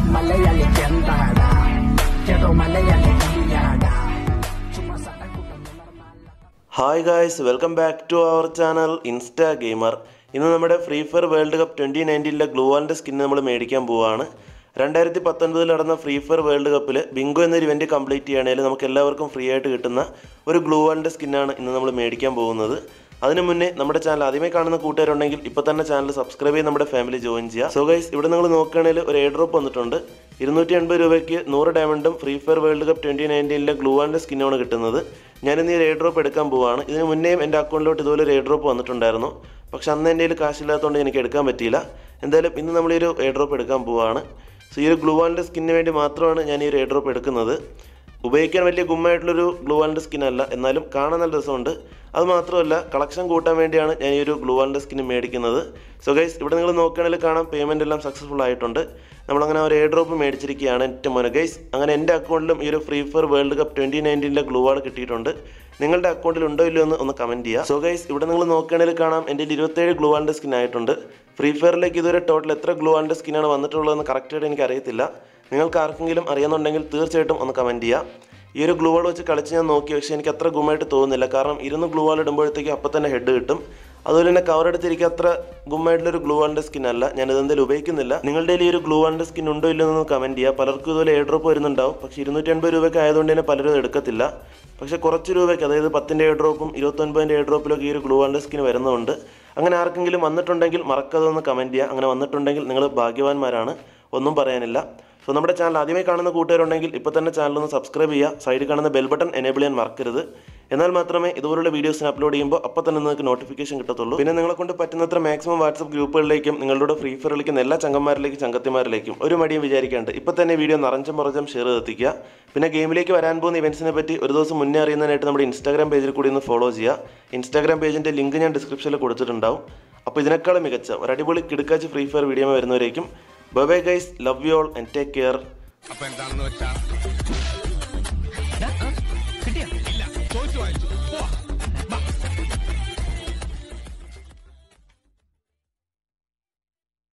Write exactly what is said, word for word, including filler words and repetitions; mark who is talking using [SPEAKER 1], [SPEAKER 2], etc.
[SPEAKER 1] Hi guys, welcome back to our channel Insta Gamer. ഇന്ന് നമ്മുടെ free fire world cup twenty നയൻറ്റീനിലെ ഗ്ലൂവാളിൻ്റെ skin നമ്മൾ മേടിക്കാൻ പോവുകയാണ്. രണ്ടായിരത്തി പത്തൊൻപതിൽ നടന്ന ഫ്രീ ഫയർ വേൾഡ് കപ്പിൽ ബിങ്കോ എന്നൊരു ഇവൻറ്റ് കംപ്ലീറ്റ് ചെയ്യുകയാണെങ്കിൽ നമുക്ക് എല്ലാവർക്കും ഫ്രീ ആയിട്ട് കിട്ടുന്ന ഒരു ഗ്ലൂവാളിൻ്റെ സ്കിന്നാണ് ഇന്ന് നമ്മൾ മേടിക്കാൻ പോകുന്നത്. അതിന് മുന്നേ നമ്മുടെ ചാനൽ ആദ്യമേ കാണുന്ന കൂട്ടുകാരുണ്ടെങ്കിൽ ഇപ്പോൾ തന്നെ ചാനൽ സബ്സ്ക്രൈബ് ചെയ്ത് നമ്മുടെ ഫാമിലി ജോയിൻ ചെയ്യുക. സോ ഗൈസ്, ഇവിടെ നിങ്ങൾ നോക്കുകയാണെങ്കിൽ ഒരു എയർ ഡ്രോപ്പ് വന്നിട്ടുണ്ട്. ഇരുന്നൂറ്റി എൺപത് രൂപയ്ക്ക് നൂറ് ഡയമണ്ടും free fire world cup twenty നയൻറ്റീനിലെ ഗ്ലൂവാളിൻ്റെ സ്കിന്നാണ് കിട്ടുന്നത്. ഞാനിന്ന് ഈ എയർ ഡ്രോപ്പ് എടുക്കാൻ പോവുകയാണ്. ഇതിന് മുന്നേയും എൻ്റെ അക്കൗണ്ടിലോട്ട് ഇതുപോലെ ഒരു എയർ ഡ്രോപ്പ് വന്നിട്ടുണ്ടായിരുന്നു. പക്ഷെ അന്ന് എൻ്റെ കയ്യിൽ കാശില്ലാത്തതുകൊണ്ട് എനിക്ക് എടുക്കാൻ പറ്റിയില്ല. എന്തായാലും ഇന്ന് നമ്മൾ ഈ ഒരു എയർ ഡ്രോപ്പ് എടുക്കാൻ പോവുകയാണ്. സോ ഈ ഒരു ഗ്ലൂവാളിൻ്റെ സ്കിന്നിന് വേണ്ടി മാത്രമാണ് ഞാൻ ഈ ഒരു എയർ ഡ്രോപ്പ് എടുക്കുന്നത്. ഉപയോഗിക്കാൻ വലിയ ഗുമ്മായിട്ടുള്ളൊരു ഗ്ലൂവാളിൻ്റെ സ്കിന്നല്ല, എന്നാലും കാണാൻ നല്ല രസമുണ്ട്. അതുമാത്രമല്ല, കളക്ഷൻ കൂട്ടാൻ വേണ്ടിയാണ് ഞാൻ ഈ ഒരു ഗ്ലൂവാളിൻ്റെ സ്കിന്ന് മേടിക്കുന്നത്. സോ ഗൈസ്, ഇവിടെ നിങ്ങൾ നോക്കുകയാണെങ്കിൽ കാണാം പേയ്മെൻ്റ് എല്ലാം സക്സസ്ഫുൾ ആയിട്ടുണ്ട്. നമ്മളങ്ങനെ ഒരു എയർ ഡ്രോപ്പ് മേടിച്ചിരിക്കുകയാണ് എൻ്റെ മോനെ. ഗൈസ്, അങ്ങനെ എൻ്റെ അക്കൗണ്ടിലും ഈ ഒരു free fire world cup twenty നയൻറ്റീനിലെ ഗ്ലൂവാൾ കിട്ടിയിട്ടുണ്ട്. നിങ്ങളുടെ അക്കൗണ്ടിൽ ഉണ്ടോ ഇല്ലയോ എന്ന് ഒന്ന് കമൻറ്റ് ചെയ്യുക. സോ ഗൈസ്, ഇവിടെ നിങ്ങൾ നോക്കുകയാണെങ്കിൽ കാണാം എൻ്റെ ഇരുപത്തേഴ് ഗ്ലൂവാളിൻ്റെ സ്കിൻ ആയിട്ടുണ്ട്. ഫ്രീ ഫയറിലേക്ക് ഇതുവരെ ടോട്ടൽ എത്ര ഗ്ലൂവാളിൻ്റെ സ്കിന്നാണ് വന്നിട്ടുള്ളതെന്ന് കറക്റ്റായിട്ട് എനിക്ക് അറിയത്തില്ല. നിങ്ങൾക്ക് ആർക്കെങ്കിലും അറിയുന്നുണ്ടെങ്കിൽ തീർച്ചയായിട്ടും ഒന്ന് കമൻറ്റ് ചെയ്യുക. ഈ ഒരു ഗ്ലൂവാൾ വെച്ച് കളിച്ച് ഞാൻ നോക്കി, പക്ഷേ എനിക്ക് അത്ര ഗുമ്മായിട്ട് തോന്നുന്നില്ല. കാരണം ഇരുന്ന് ഗ്ലൂവാൾ ഇടുമ്പോഴത്തേക്കും അപ്പം തന്നെ ഹെഡ് കിട്ടും. അതുപോലെ തന്നെ കവർ എടുത്തിരിക്കുക അത്ര ഗുമ്മായിട്ടുള്ളൊരു ഗ്ലൂവാളിൻ്റെ സ്കിന്നല്ല. ഞാൻ ഇതെന്തായാലും ഉപയോഗിക്കുന്നില്ല. നിങ്ങളുടെ ഈ ഒരു ഗ്ലൂവാളിൻ്റെ സ്കിൻ ഉണ്ടോ ഇല്ലയോ എന്ന് കമൻറ്റ് ചെയ്യുക. പലർക്കും ഇതുപോലെ എയർ ഡ്രോപ്പ് വരുന്നുണ്ടാവും. പക്ഷേ ഇരുന്നൂറ്റി അൻപത് രൂപയ്ക്ക് ആയതുകൊണ്ട് തന്നെ പലരും എടുക്കത്തില്ല. പക്ഷേ കുറച്ച് രൂപയ്ക്ക്, അതായത് പത്തിൻ്റെ എയർ ഡ്രോപ്പും ഇരുപത്തൊൻപതിൻ്റെ എയർ ഡ്രോപ്പിലൊക്കെ ഈ ഒരു ഗ്ലൂവാളിൻ്റെ സ്കിൻ വരുന്നുണ്ട്. അങ്ങനെ ആർക്കെങ്കിലും വന്നിട്ടുണ്ടെങ്കിൽ മറക്കാതെ ഒന്ന് കമൻറ്റ് ചെയ്യുക. അങ്ങനെ വന്നിട്ടുണ്ടെങ്കിൽ നിങ്ങൾ ഭാഗ്യവാന്മാരാണ്, ഒന്നും പറയാനില്ല. സോ നമ്മുടെ ചാനൽ ആദ്യമായി കാണുന്ന കൂട്ടുകാരുണ്ടെങ്കിൽ ഇപ്പോൾ തന്നെ ചാനലൊന്ന് സബ്സ്ക്രൈബ് ചെയ്യുക. സൈഡിൽ കാണുന്ന ബെൽ ബട്ടൺ എനേബിൾ ചെയ്യാൻ മറക്കരുത്. എന്നാൽ മാത്രമേ ഇതുപോലുള്ള വീഡിയോസിന് അപ്ലോഡ് ചെയ്യുമ്പോൾ അപ്പോൾ തന്നെ നിങ്ങൾക്ക് നോട്ടിഫിക്കേഷൻ കിട്ടത്തുള്ളൂ. പിന്നെ നിങ്ങളെ കൊണ്ട് പറ്റുന്നത്ര മാക്സിമം വാട്സപ്പ് ഗ്രൂപ്പുകളിലേക്കും നിങ്ങളുടെ ഫ്രീ ഫയർ കളിക്കുന്ന എല്ലാ ചങ്കന്മാരിലേക്കും ചങ്കത്തിമാരിലേക്കും ഒരു മടിയും വിചാരിക്കാണ്ട് ഇപ്പോൾ തന്നെ വീഡിയോ നിറഞ്ചം പുറഞ്ചം ഷെയർ എത്തിക്കുക. പിന്നെ ഗെയിമിലേക്ക് വരാൻ പോകുന്ന ഇവൻസിനെ പറ്റി ഒരു ദിവസം മുന്നേ അറിയുന്നതിനായിട്ട് നമ്മുടെ ഇൻസ്റ്റാഗ്രാം പേജിൽ കൂടി ഒന്ന് ഫോളോ ചെയ്യുക. ഇൻസ്റ്റാഗ്രാം പേജിൻ്റെ ലിങ്ക് ഞാൻ ഡിസ്ക്രിപ്ഷനിൽ കൊടുത്തിട്ടുണ്ടാവും. അപ്പോൾ ഇതിനേക്കാളും മികച്ച ഒരു അടിപൊളി കിടുക്കാച്ച് ഫ്രീ ഫയർ വീഡിയോ വരുന്നവരേക്കും bye bye guys, love you all and take care.
[SPEAKER 2] അപ്പൊ എന്താണെന്ന് വെച്ചാൽ